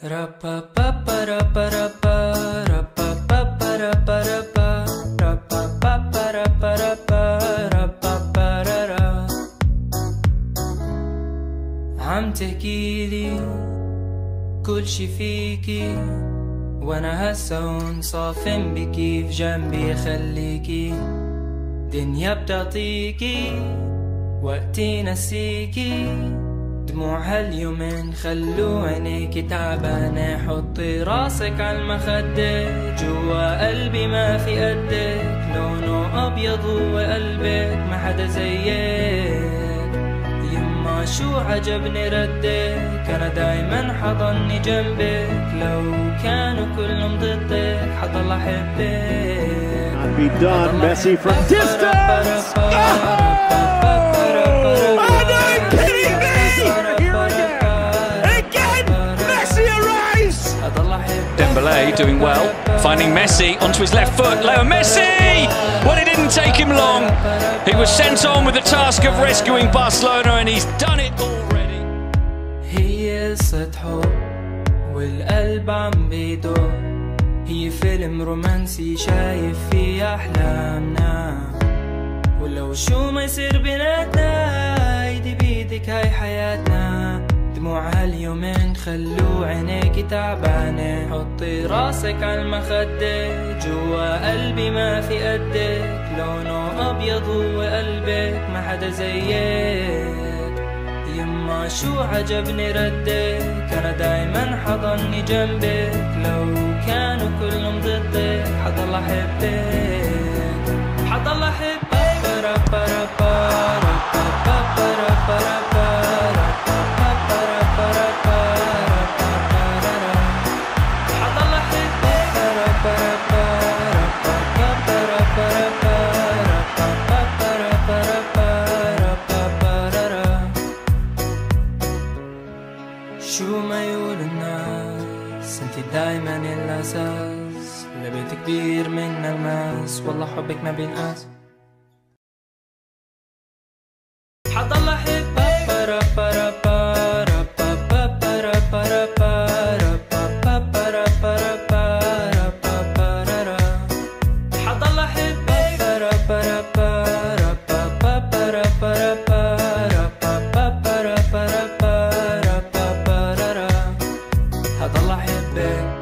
عم تحكيلي كل شي فيكي وانا هسه صافن بكيف جنبي خليكي دنيا بتعطيكي وقتي نسيكي دموع هاليومين خلو عينيكي تعبانة حطي راسك عالمخدة جوا قلبي ما في قدك لونه أبيض وقلبك ما حدا زيك يما شو عجبني ردك أنا دايما حضني جنبك لو كانوا كلهم ضدك حضل أحبك And be done, Messi from distance! Dembélé doing well, finding Messi onto his left foot. Leo Messi! Well, it didn't take him long. He was sent on with the task of rescuing Barcelona, and he's done it already. هي قصة حب والقلب عم بيدق هي فيلم رومانسي شايف فيه أحلامنا ولو شو ما يصير بيناتنا ايدي بيدك هاي حياتنا دموع هاليومين خلو عينيكي تعبانة حطي راسك عالمخدة جوا قلبي ما في قدك لونه أبيض وقلبك ما حدا زيك يما شو عجبني ردك أنا دايما حضني جنبك لو كانوا كلهم ضدك حضل أحبك حضل أحبك شو ما يقول الناس انتي دايما الأساس لبيت كبير من الماس والله حبك ما بينقاس حضل أحبك حضل أحبك